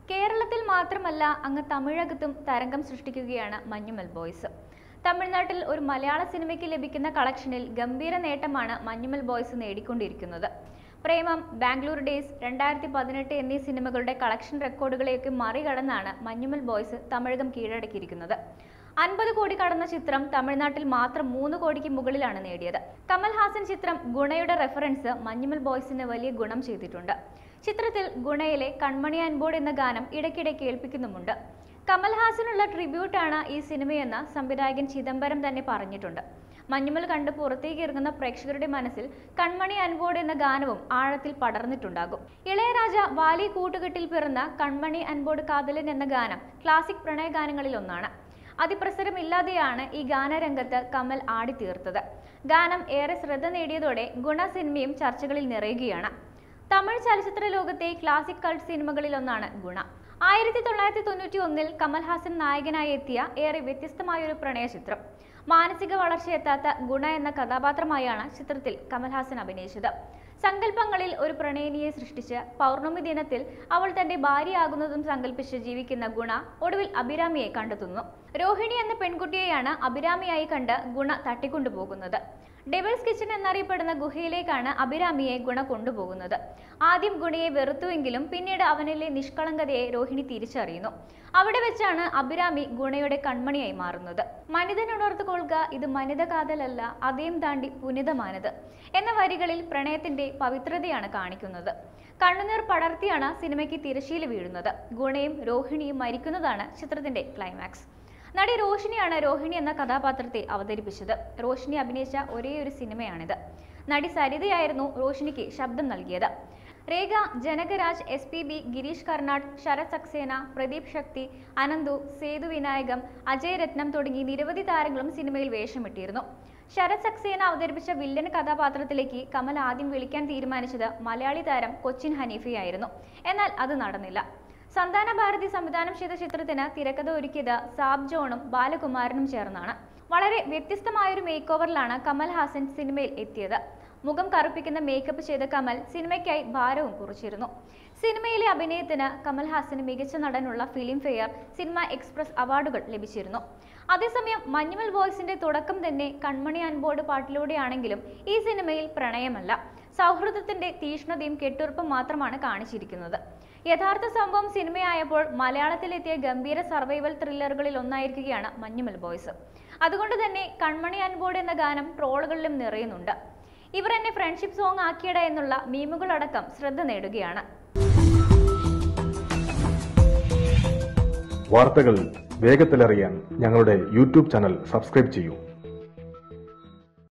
കേരളത്തിൽ മാത്രമല്ല അങ്ങ് തമിഴകത്തും തരംഗം സൃഷ്ടിക്കുകയാണ് മഞ്ഞുമൽ ബോയ്സ്. തമിഴ്നാട്ടിൽ ഒരു മലയാള സിനിമയ്ക്ക് ലഭിക്കുന്ന കളക്ഷനിൽ ഗംഭീര നേട്ടമാണ് മഞ്ഞുമൽ ബോയ്സ് നേടിക്കൊണ്ടിരിക്കുന്നത്. പ്രേമം, ബാംഗ്ലൂർ ഡേയ്സ്, 2018 എന്നീ സിനിമകളുടെ കളക്ഷൻ റെക്കോർഡുകളെയൊക്കെ മറികടന്നാണ് മഞ്ഞുമൽ ബോയ്സ് തമിഴകം കീഴടക്കിയിരിക്കുന്നത്. 50 കോടി കടന്ന ചിത്രം തമിഴ്നാട്ടിൽ മാത്രം 3 കോടിക്ക് മുകളിലാണ് നേടിയത്. കമൽഹാസൻ ചിത്രം ഗുണയുടെ റെഫറൻസ് മഞ്ഞുമൽ ബോയ്സിന് വലിയ ഗുണം ചെയ്തിട്ടുണ്ട്. ചിത്രത്തിൽ ഗുണയിലെ കൺമണി അൻപോട് എന്ന ഗാനം ഇടയ്ക്കിടെ കേൾപ്പിക്കുന്നുമുണ്ട്. കമൽഹാസനുള്ള ട്രിബ്യൂട്ടാണ് ഈ സിനിമയെന്ന് സംവിധായകൻ ചിദംബരം തന്നെ പറഞ്ഞിട്ടുണ്ട്. മഞ്ഞുമൽ കണ്ട് പുറത്തേക്ക് ഇറങ്ങുന്ന പ്രേക്ഷകരുടെ മനസ്സിൽ കൺമണി അൻപോട് എന്ന ഗാനവും ആഴത്തിൽ പടർന്നിട്ടുണ്ടാകും. ഇളയരാജ വാലി കൂട്ടുകെട്ടിൽ പിറന്ന കൺമണി അൻപോട് കാതലൻ എന്ന ഗാനം ക്ലാസിക് പ്രണയ ഗാനങ്ങളിൽ ഒന്നാണ്. അതിപ്രസരമില്ലാതെയാണ് ഈ ഗാനരംഗത്ത് കമൽ ആടിത്തീർത്തത്. ഗാനം ഏറെ ശ്രദ്ധ നേടിയതോടെ ഗുണ സിനിമയും ചർച്ചകളിൽ നിറയുകയാണ്. തമിഴ് ചലച്ചിത്ര ലോകത്തെ ക്ലാസിക് കൾട്ട് സിനിമകളിൽ ഒന്നാണ് ഗുണ. 1991 കമൽഹാസൻ നായകനായി എത്തിയ ഏറെ വ്യത്യസ്തമായൊരു പ്രണയ ചിത്രം. മാനസിക വളർച്ചയെത്താത്ത ഗുണ എന്ന കഥാപാത്രമായാണ് ചിത്രത്തിൽ കമൽഹാസൻ അഭിനയിച്ചത്. സങ്കല്പങ്ങളിൽ ഒരു പ്രണയിനിയെ സൃഷ്ടിച്ച് പൗർണമി ദിനത്തിൽ അവൾ തന്റെ ഭാര്യയാകുന്നതും സങ്കല്പിച്ച് ജീവിക്കുന്ന ഗുണ ഒടുവിൽ അഭിരാമിയെ കണ്ടെത്തുന്നു. രോഹിണി എന്ന പെൺകുട്ടിയെയാണ് അഭിരാമിയായി കണ്ട് ഗുണ തട്ടിക്കൊണ്ടുപോകുന്നത്. ഡെവിൾസ് കിച്ചൺ എന്നറിയപ്പെടുന്ന ഗുഹയിലേക്കാണ് അഭിരാമിയെ ഗുണ കൊണ്ടുപോകുന്നത്. ആദ്യം ഗുണയെ വെറുത്തുവെങ്കിലും പിന്നീട് അവനിലെ നിഷ്കളങ്കതയെ രോഹിണി തിരിച്ചറിയുന്നു. അവിടെ വെച്ചാണ് അഭിരാമി ഗുണയുടെ കൺമണിയായി മാറുന്നത്. മനിതനുണർത്തുകൊള്ളുക, ഇത് മനിത കാതലല്ല, അതേം താണ്ടി പുനിതമാനത് എന്ന വരികളിൽ പ്രണയത്തിന്റെ പവിത്രതയാണ് കാണിക്കുന്നത്. കണ്ണുനീർ പടർത്തിയാണ് സിനിമയ്ക്ക് തിരശ്ശീല വീഴുന്നത്. ഗുണയും രോഹിണിയും മരിക്കുന്നതാണ് ചിത്രത്തിന്റെ ക്ലൈമാക്സ്. നടി റോഷിനിയാണ് രോഹിണി എന്ന കഥാപാത്രത്തെ അവതരിപ്പിച്ചത്. റോഷിനി അഭിനയിച്ച ഒരേയൊരു സിനിമയാണിത്. നടി സരിതയായിരുന്നു റോഷിനിക്ക് ശബ്ദം നൽകിയത്. രേഖ, ജനകരാജ്, SPB, ഗിരീഷ് കർണാട്, ശരത് സക്സേന, പ്രദീപ് ശക്തി, അനന്തു, സേതു വിനായകം, അജയ് രത്നം തുടങ്ങി നിരവധി താരങ്ങളും സിനിമയിൽ വേഷമിട്ടിരുന്നു. ശരത് സക്സേന അവതരിപ്പിച്ച വില്ലൻ കഥാപാത്രത്തിലേക്ക് കമൽ ആദ്യം വിളിക്കാൻ തീരുമാനിച്ചത് മലയാളി താരം കൊച്ചിൻ ഹനീഫയായിരുന്നു. എന്നാൽ അത് നടന്നില്ല. സന്താന ഭാരതി സംവിധാനം ചെയ്ത ചിത്രത്തിന് തിരക്കഥ ഒരുക്കിയത് സാബ് ജോണും ബാലകുമാരനും ചേർന്നാണ്. വളരെ വ്യത്യസ്തമായൊരു മേക്ക് ഓവറിലാണ് കമൽഹാസൻ സിനിമയിൽ എത്തിയത്. മുഖം കറുപ്പിക്കുന്ന മേക്കപ്പ് ചെയ്ത കമൽ സിനിമയ്ക്കായി ഭാരവും കുറിച്ചിരുന്നു. സിനിമയിലെ അഭിനയത്തിന് കമൽഹാസന് മികച്ച നടനുള്ള ഫിലിം ഫെയർ, സിനിമ എക്സ്പ്രസ് അവാർഡുകൾ ലഭിച്ചിരുന്നു. അതേസമയം മഞ്ഞുമൽ ബോയ്സിന്റെ തുടക്കം തന്നെ കൺമണി അൻപോട് പാട്ടിലൂടെയാണെങ്കിലും ഈ സിനിമയിൽ പ്രണയമല്ല, സൗഹൃദത്തിന്റെ തീഷ്ണതയും കെട്ടുറപ്പും മാത്രമാണ് കാണിച്ചിരിക്കുന്നത്. യഥാർത്ഥ സംഭവം സിനിമയായപ്പോൾ മലയാളത്തിലെത്തിയ ഗംഭീര സർവൈവൽ ത്രില്ലറുകളിൽ ഒന്നായിരിക്കുകയാണ് മഞ്ഞുമൽ ബോയ്സ്. അതുകൊണ്ട് തന്നെ കൺമണി അൻപോട് എന്ന ഗാനം ട്രോളുകളിലും നിറയുന്നുണ്ട്. ഇവർ എന്നെ ഫ്രണ്ട്ഷിപ്പ് സോങ് ആക്കിയട എന്നുള്ള മീമുകളടക്കം ശ്രദ്ധ നേടുകയാണ്. വാർത്തകൾ വേഗത്തിലറിയാൻ ഞങ്ങളുടെ യൂട്യൂബ് ചാനൽ സബ്സ്ക്രൈബ് ചെയ്യൂ.